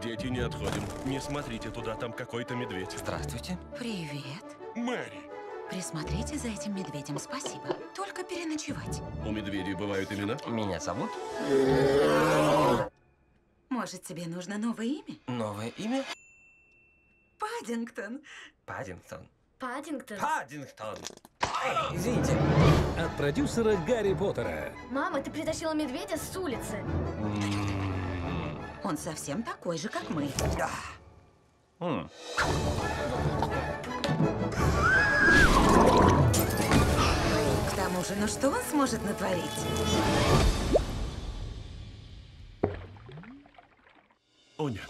Дети, не отходим. Не смотрите туда, там какой-то медведь. Здравствуйте. Привет. Мэри. Присмотрите за этим медведем, спасибо. Только переночевать. У медведей бывают имена? Меня зовут? Может, тебе нужно новое имя? Новое имя? Паддингтон. Паддингтон. Паддингтон? Паддингтон. Эй, извините. От продюсера Гарри Поттера. Мама, ты притащила медведя с улицы. Он совсем такой же, как мы. К тому же, ну что он сможет натворить? О, нет.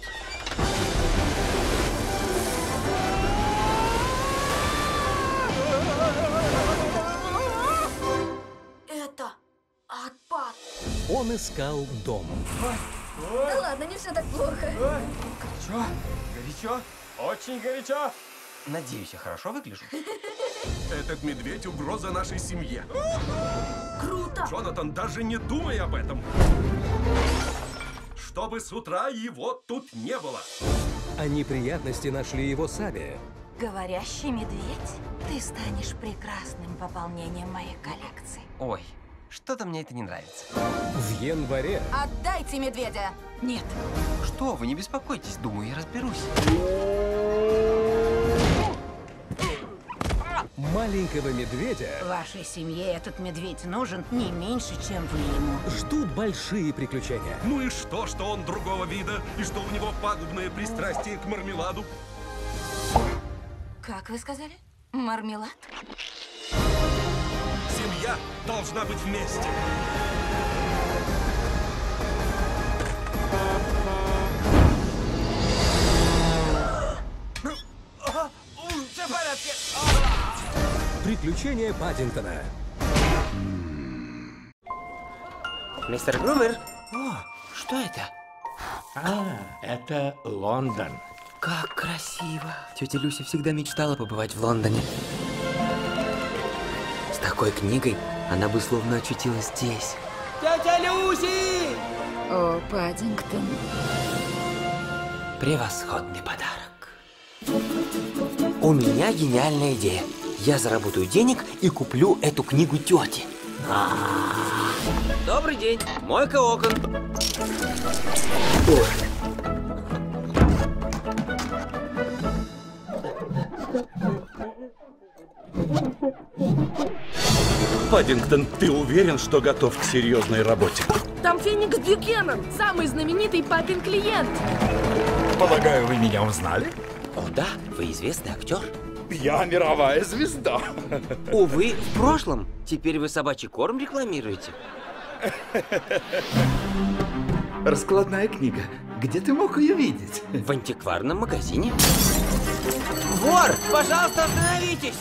Это отпад. Он искал дом. Да ладно, не все так плохо. Горячо? Горячо? Очень горячо. Надеюсь, я хорошо выгляжу. Этот медведь — угроза нашей семье. Круто! Джонатан, даже не думай об этом. Чтобы с утра его тут не было. А неприятности нашли его сами. Говорящий медведь? Ты станешь прекрасным пополнением моей коллекции. Ой, что-то мне это не нравится. В январе Отдайте медведя! Нет. Что вы, не беспокойтесь, думаю, я разберусь. маленького медведя Вашей семье этот медведь нужен не меньше, чем вы ему. ждут большие приключения. Ну и что он другого вида? И что у него пагубное пристрастие к мармеладу? Как вы сказали? Мармелад? Семья должна быть вместе. Все в порядке. Приключения Паддингтона. Мистер Грувер. О, что это? Это Лондон. Как красиво. Тетя Люся всегда мечтала побывать в Лондоне. С такой книгой она бы словно очутилась здесь. Тетя Люси! О, Паддингтон. Превосходный подарок. У меня гениальная идея. Я заработаю денег и куплю эту книгу тете. Добрый день. Мойка окон. Паддингтон, ты уверен, что готов к серьезной работе? Там Феникс Бьюкенен, самый знаменитый папин клиент. Полагаю, вы меня узнали? О да, вы известный актер. Я мировая звезда. Увы, в прошлом. Теперь вы собачий корм рекламируете. Раскладная книга. Где ты мог ее видеть? В антикварном магазине. Вор, пожалуйста, остановитесь!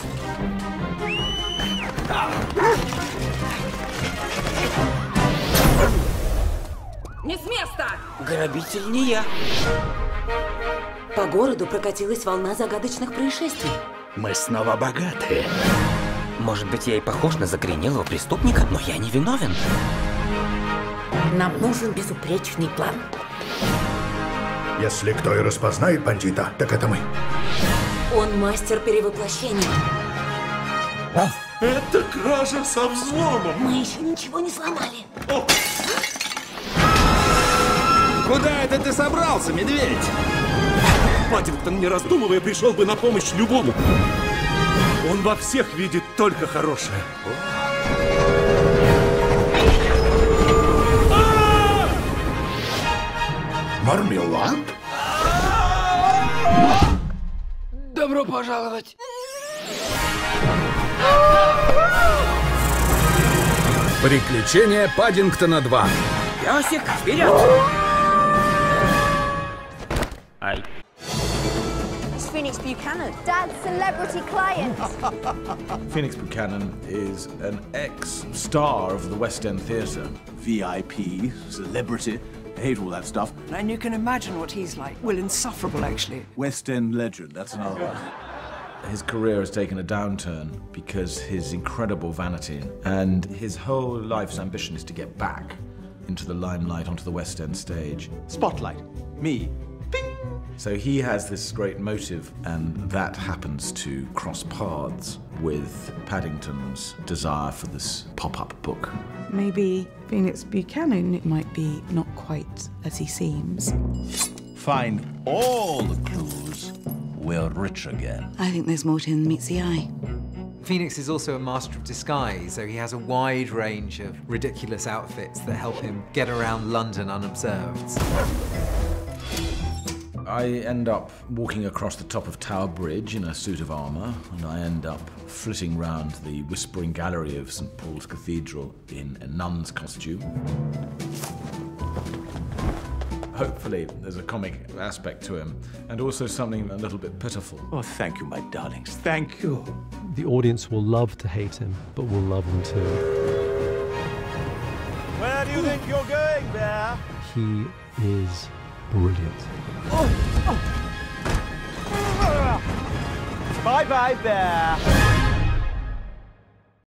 Не с места! Грабитель не я. По городу прокатилась волна загадочных происшествий. Мы снова богатые. Может быть, я и похож на закоренелого преступника, но я не виновен. Нам нужен безупречный план. Если кто и распознает бандита, так это мы. Он мастер перевоплощения. Это кража со взломом. Мы еще ничего не сломали. Куда это ты собрался, медведь? Паддингтон, не раздумывая, пришел бы на помощь любому. Он во всех видит только хорошее. Мармелад? Добро пожаловать. Приключения Паддингтона 2. Песик, вперед! Ай. It's Phoenix Buchanan, Dad's celebrity client. Phoenix Buchanan is an ex-star of the West End Theatre. VIP, celebrity, I hate all that stuff. And you can imagine what he's like. Well, insufferable, actually. West End legend, that's another one. His career has taken a downturn because his incredible vanity and his whole life's ambition is to get back into the limelight, onto the West End stage. Spotlight, me, So he has this great motive, and that happens to cross paths with Paddington's desire for this pop-up book. Maybe Phoenix Buchanan might be not quite as he seems. Find all the clues, we're rich again. I think there's more to him than meets the eye. Phoenix is also a master of disguise, so he has a wide range of ridiculous outfits that help him get around London unobserved. I end up walking across the top of Tower Bridge in a suit of armour, and I end up flitting round the Whispering Gallery of St. Paul's Cathedral in a nun's costume. Hopefully there's a comic aspect to him, and also something a little bit pitiful. Oh, thank you, my darlings. Thank you. The audience will love to hate him, but will love him too. Where do you think you're going, Bear? He is brilliant. Bye-bye, Bear.